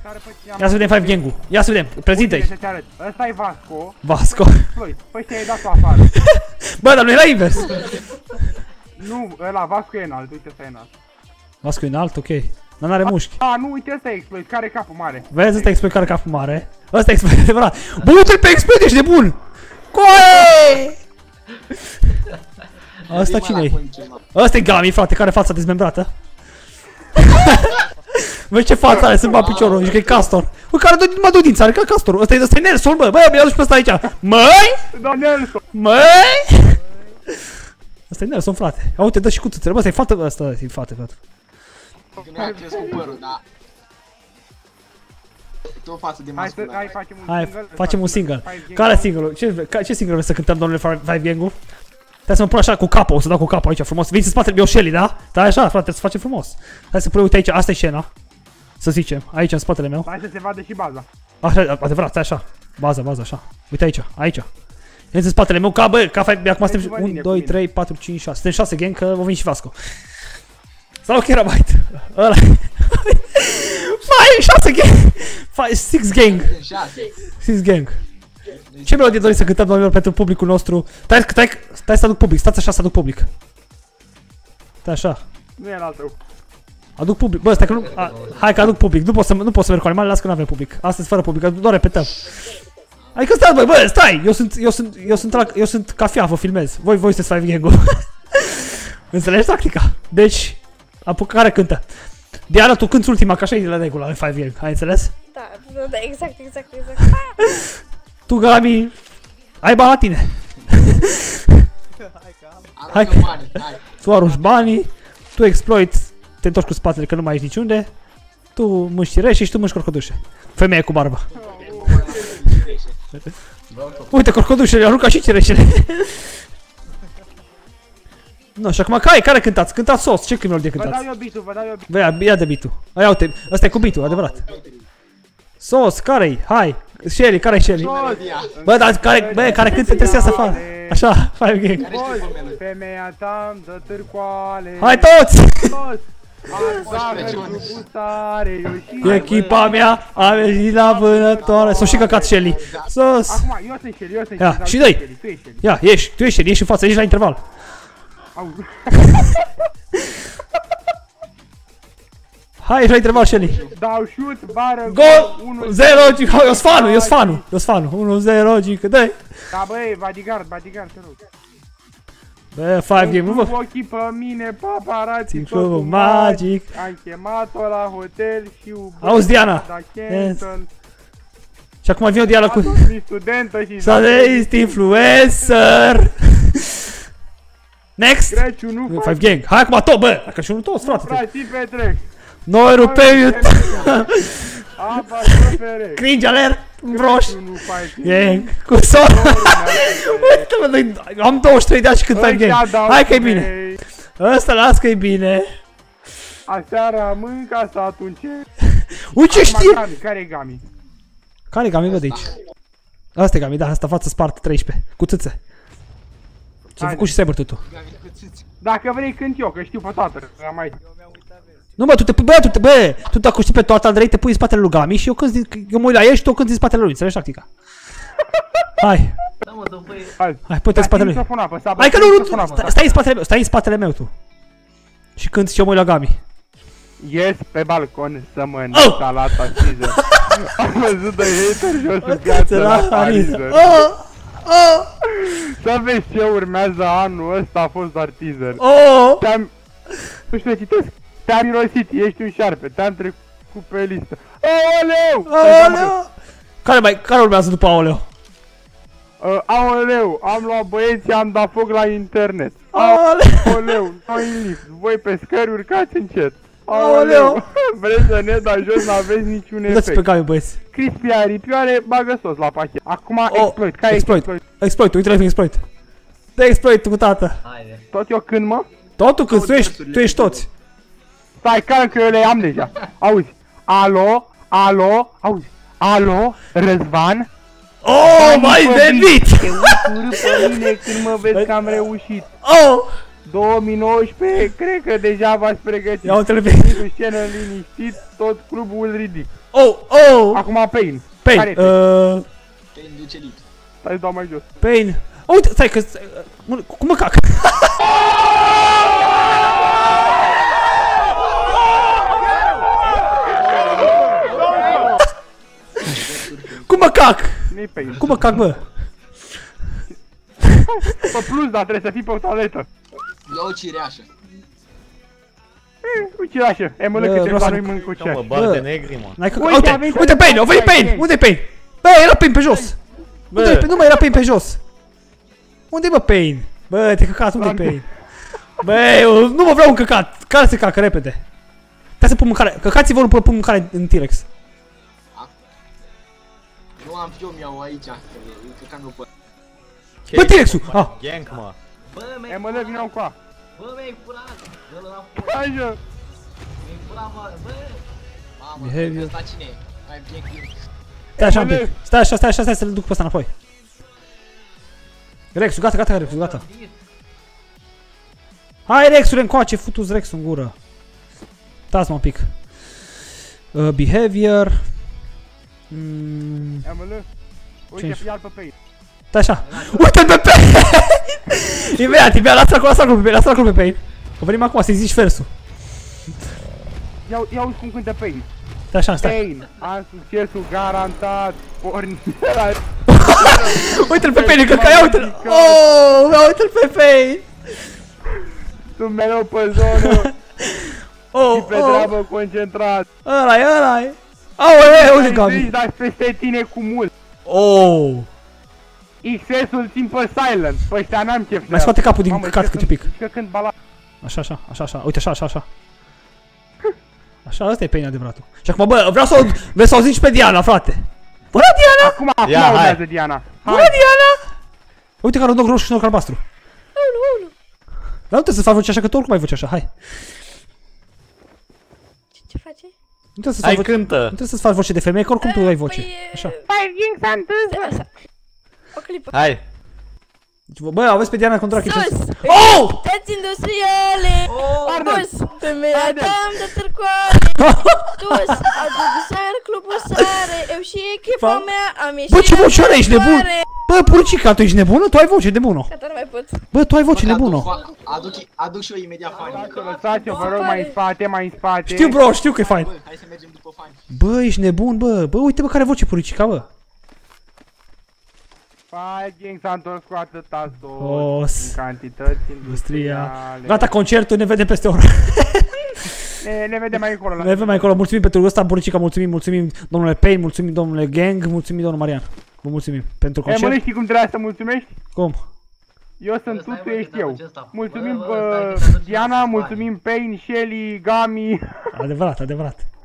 Ia să vedem 5 gang-ul. Ia să vedem, prezintă-i. Ăsta e Vasco. Vasco. Păi ce ai dat-o afară. Bă, dar nu era invers. Nu, ăla Vasco e înalt, uite ăsta e înalt. Vasco e înalt, ok. Dar n-are mușchi. A, nu, uite ăsta e Exploit, care capul mare. Vezi, ăsta e Exploit care capul mare. Ăsta e Exploit adevărat. Bă, uite-l pe Exploit, ești nebun! Coe! Ăsta cine-i? Ăsta e Gami, frate, care fața dezmembrată. Vezi ce față are, să-mi bat piciorul, zici că e Castor. Bă, care mă duc din țară, ca Castor. Ăsta e Nelson, bă, bă, mi-a adus pe ăsta aici. Măi! Da, Nelson! Măi! Ăsta e Nelson, frate. Ia uite, dă și cuțuțele, bă, ăsta e fată, ăsta e fată, frate. Nu a crescut părul, dar... Tu o față de masculă. Hai, facem un single. Care single-ul? Ce single vrei să cântăm, domnule Five Gang-ul? Stai să mă pun așa cu capul, o să dau cu capul aici frumos. Vin în spatele meu Shelly, da? Stai așa, frate, trebuie să facem frumos. Hai să pui, uite aici, asta e scena. Să zicem, aici în spatele meu. Hai să se vadă și baza. Așa, adevărat, stai așa. Baza, așa. Uite aici, aici. Veniți în spatele meu, ca bă, ca acum suntem 1, 2, 3, 4, 5, 6. Suntem 6 gang, că o veni și Vasco. Sau chiar byte. Ăla. 6 gang. 6 gang. 6 gang. Ce melodie doriți să cântăm, domnilor, pentru publicul nostru? Stai să aduc public, stați așa să aduc public. Stai așa. Nu e al tău. Aduc public, bă, stai că nu... Hai că aduc public, nu pot să merg cu animale, las că nu avem public. Astăzi fără public, doar repetăm. Adică stați, bă, stai! Eu sunt ca fiaf, vă filmez. Voi sunteți Five Gang-ul. Înțelegi tactica? Deci, care cântă? Diana, tu cânti ultima, că așa e la regula în Five Gang, ai înțeles? Da, exact. Tu, Gami, ai bani la tine. Hai, tu arunci banii, tu Exploit, te întorci cu spatele că nu mai ești niciunde. Tu mânci cireșe și tu mânci corcodușe. Femeie cu barbă. Uite corcodușele, arunca și cireșele. Nu, și acum care cântați? Cântați sos, ce melodie cântați? Vă dau eu beat-ul, Bă, ia de beat-ul. Ia uite, ăsta e cu beat-ul, adevărat. Sos, care-i? Hai, Shelly, care-i Shelly? Bă, dar care cântă trebuie să facă. Așa, Five Gang. Femeia ta-mi dă târcoale. Hai toți! Echipa mea a venit la vânătoare. S-o și căcat Shelly. Sos! Acum, eu sunt Shelly, Ia, și dă-i! Ia, ieși, tu ești Shelly, ieși în față, ieși la interval. Hai, ieși la interval, Shelly. Dau shoot, bară, gol! 0, eu sunt fanul. 1-0, gică, dă-i! Da, băi, bodyguard, te rog. Bă, Five Gang, nu vă... ochii pe mine, paparații, totul magic. Am chemat-o la hotel și auzi, Diana! Și acum vine o Diana cu... S-a deist influencer! Next! Five Gang, hai acum tot, bă! Crăciunul toți, frate! Frații petrec! Noi rupem YouTube! Cringe alert! Broș! Gang! Cu sora! Uite-mă, am 23 de ani și cânt Five Gang! Hai că e bine! Ăsta las că e bine! Aseară am mâncat atunci... Uite ce știi! Care e Gami? Care e Gami, văd aici? Asta e Gami, da, asta față spart 13, cu țâțe. S-a făcut și Cybertutu. Dacă vrei cânt eu, că știu pe toată, nu mă, tu dacă știi pe toată, Andrei, te pui în spatele lui Gami și eu mă uit la el și tu cânti în spatele lui, înțelegi tactica? Hai! Hai, pune-te în spatele lui. Hai că nu, stai în spatele meu tu. Și cânti și eu mă uit la Gami. Ies pe balcon să mănânc salata Caesar. Am văzut de hater jos în piață la Parizer. Să vezi ce urmează anul ăsta, a fost doar teaser. Nu știu, citesc. Te-am mirosit, ești un șarpe, te-am trecut pe listă. Aoleu! Care urmează după aoleu? Aoleu, am luat băieții, am dat foc la internet. Aoleu, noi în lift, voi pe scări urcați încet. Aoleu! Vreți să ne dați jos, n-aveți niciun efect. Dați pe came, băieți. Crispy aripioare, bagă sos la pachet. Acum Exploit, care e Exploit? Exploit, uite-l pe Exploit. Dă Exploit cu tată. Tot eu când, mă? Tot tu când, tu ești toți. Stai, calm că eu le am deja. Auzi, alo, auzi, alo, Răzvan? Oh, m-ai debit! Te urât pe mine când mă vezi că am reușit. 2019, cred că deja v-ați pregătit. Ia uite-l pe... Într-o scenă liniștit, tot clubul îl ridic. Oh, oh! Acum Pain. Pain, Care Te induce lit. Stai să dau mai jos. Pain. Uite, stai că... Cum mă cac? Cum mă cac? Nu-i Pain. Cum mă cac, bă? Pe plus, dar trebuie să fii pe o toaletă. Ia o cireașă. Uite așa, Bă, ML câteva vreau să- nu-i mâncucea. Mă, bag de negri, mă. N-ai Uite, uite, a venit uite Pain, a venit Pain. Pain! Unde-i Pain? Bă, era Pain pe jos! Unde nu mai era Pain pe jos? Unde-i bă Pain? Bă, te căcat, unde-i Pain? Bă, eu nu mă vreau un căcat! Care se cacă repede? Hai să pun mâncare, căcați-vă unul până pun mâncare în T-Rex. Nu am și eu, mi-au aici. Că cam nu pot. Bă, T-Rex-ul! Ah! Gank, mă. Bă, mi-ai ML vină cu a. Bă, mi-ai furat! Ăla l-am furat! Hai jo. Mi-ai furat, mă! Bă! Mamă, Behavior. ăsta cine e? Mai bine click. Stai așa un pic, stai așa, să-l duc pe ăsta înapoi. Rexul, gata, Rexul, gata. Hai Rexule încoace, futu-ți Rexul în gură. Stați-mă un pic. Behavior. ML. Uite, Ce-i? ia-l pe Pain. Stai așa. Uite-l pe Pain! Imediat, lasă-l acolo pe Pain. Că venim acum să-i zici versul. Ia uzi cum cântă Pain. Stai așa, stai. Pain, am succesul garantat. Pornirea. Uite-l pe Pain, că ia uite-l. Oh, ia uite-l pe Pain. Sunt mereu pe zonă. Oh, Și pe treabă concentrat. ăla-i. Aoleu, uite Gabi. Deci dați peste tine cu mult. Oh. XS-ul țin pe silent. Pe ăștia n-am chef. Mai scoate capul din căcat câte pic. Că când bala. Așa. Uite, așa. Așa, ăsta e Pain adevăratul. Și acum, bă, vreau să o zici pe Diana, frate. Bună, Diana! Acum Ia, urmează hai. Diana. Bună, Diana! Uite care un noroc roșu și un noroc albastru. Dar nu trebuie să faci voce așa, că tu oricum ai voce așa, hai. Ce face? Nu trebuie să-ți Hai, faci voce, nu cântă. trebuie să-ți faci voce de femeie, că oricum tu ai voce. Așa. Așa. O clipă. Deci, bă, aveți pe Diana contra chestia Sus! asta. Oh! Tăți industriale! Arnold! Bus! Femeia ta-mi de târcoare! Dus! Adu seară, clubul sare! Eu și echipa Fa- mea am ieșit Bă, ce voce are, ești în nebun? soare. Bă, Puricica, tu ești nebună? Tu ai voce nebună. Gata, nu mai pot. Bă, tu ai voce nebună. Aduc și eu imediat fani. Lăsați-o, vă rog, mai în spate. Știu, bro, știu că e fain. Bă, hai să mergem după fani. Bă, ești nebun, bă. Bă, uite, bă, care voce Puricica, bă. Five Gang s-a întors cu atâta Os. sos, în cantități Industria. industriale. Gata, concertul, ne vedem peste o oră. Ne vedem mai încolo. Ne vedem mai acolo. Mulțumim pentru ăsta, Puricica, mulțumim domnule Pain, mulțumim domnule Gang, mulțumim domnul Marian. Vă mulțumim pentru Mă, nu concert. știi cum trebuie să mulțumești? Cum? Eu sunt tu, tu ești eu. Mulțumim Bă, stai, că te-am Diana, aduce mulțumim Pain, Shelly, Gami. Adevărat.